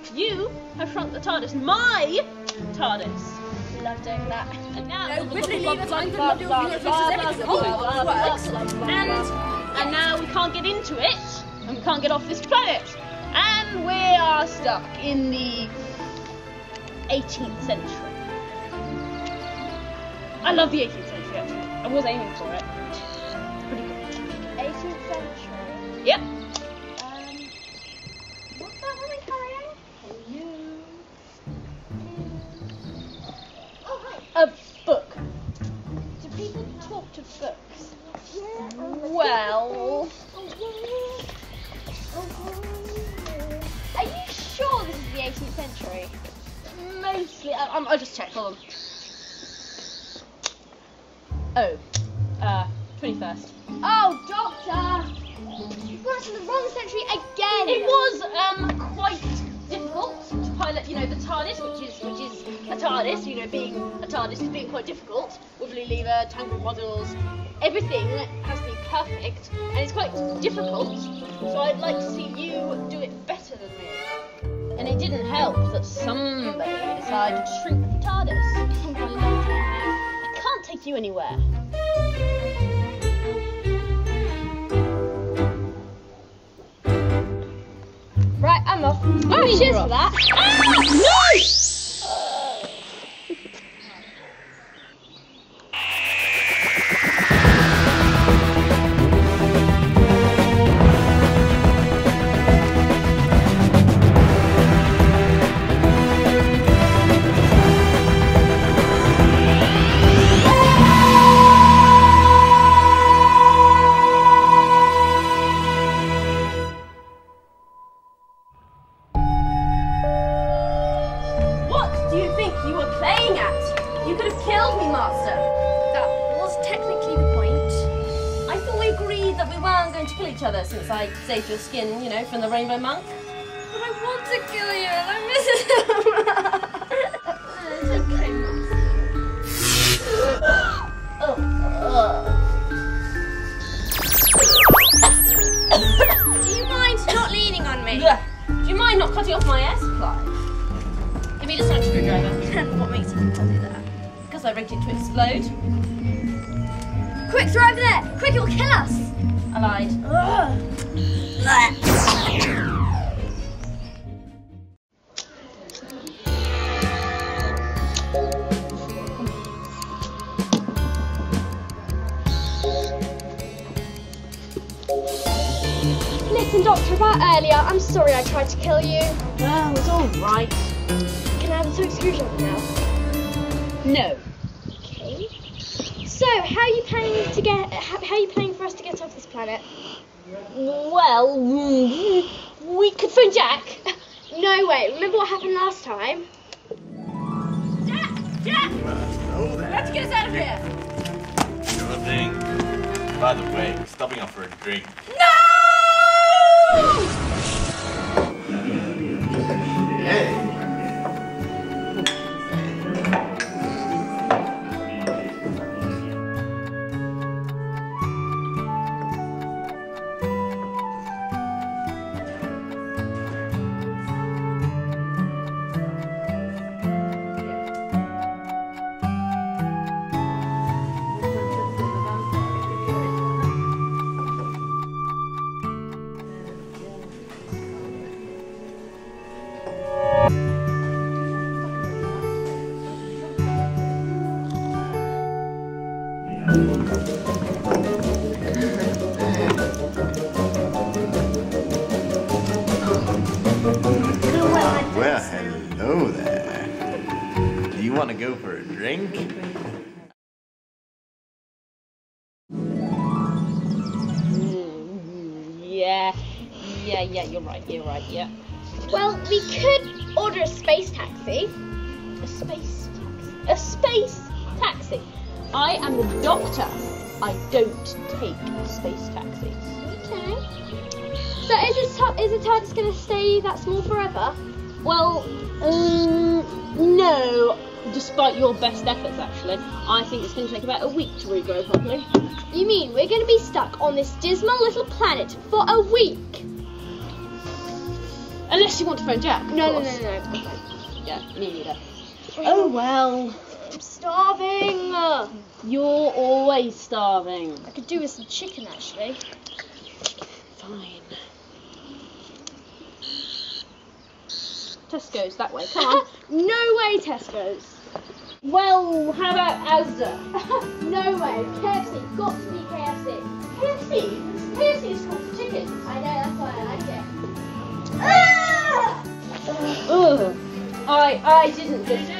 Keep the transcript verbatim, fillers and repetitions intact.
You have shrunk the TARDIS. My TARDIS. Love doing that. And now, No, literally leave it like the middle of the works. And, and now we can't get into it, and we can't get off this planet. And we are stuck in the eighteenth century. I love the eighteenth century, actually. I was aiming for it. Pretty good. eighteenth century? Yep. Um, what's that one carrying? You. Oh, hi. A book. Do people talk to books? Yeah. Well... Are you sure this is the eighteenth century? Mostly, I, I'm, I'll just check, hold on. Oh, uh, twenty-first. Oh, Doctor! You've got us in the wrong century again! It was, um, quite difficult to pilot, you know, the TARDIS, which is, which is a TARDIS, you know, being a TARDIS is being quite difficult. Wibbly lever, tangled models, everything has to be perfect, and it's quite difficult, so I'd like to see you do it better than me. And it didn't help that somebody decided to shrink the TARDIS. I can't take you anywhere. Right, I'm off. Oh, cheers for that. Ah, no! Since I saved your skin, you know, from the Rainbow Monk. But I want to kill you and I miss it. It's okay, oh, uh. Do you mind not leaning on me? Do you mind not cutting off my air supply? Give me just a screwdriver. What makes you think I'll do that? Because I rigged it to explode. Quick, throw over there! Quick, it will kill us! I lied. Listen, Doctor, about earlier, I'm sorry I tried to kill you. Oh, it's all right. Can I have a silk screwdriver now? No. Okay. So, how are you planning to get? How, how are you planning for us to get off this planet? Well, we could phone Jack. No way. Remember what happened last time? Jack! Jack! Hello there. Let's get us out of here! Sure thing. By the way, we're stopping off for a drink. No! Hey! Well, hello there. Do you want to go for a drink? Yeah, yeah, yeah, you're right, you're right, yeah. Well, we could order a space taxi. A space taxi. A space taxi. I am the doctor. I don't take space taxis. Okay. So is this is the TARDIS going to stay that small forever? Well, um, no. Despite your best efforts, actually, I think it's going to take about a week to regrow properly. You mean we're going to be stuck on this dismal little planet for a week? Unless you want to phone Jack. of No, no, course. no, no, no. Yeah, me neither. Oh well. I'm starving. You're always starving. I could do with some chicken actually. Fine. Tesco's that way. Come on. No way, Tesco's. Well, how about Asda? No way. K F C. Got to be K F C. K F C? K F C is called for chicken. I know, that's why I like it. Ah! Ugh. I I didn't just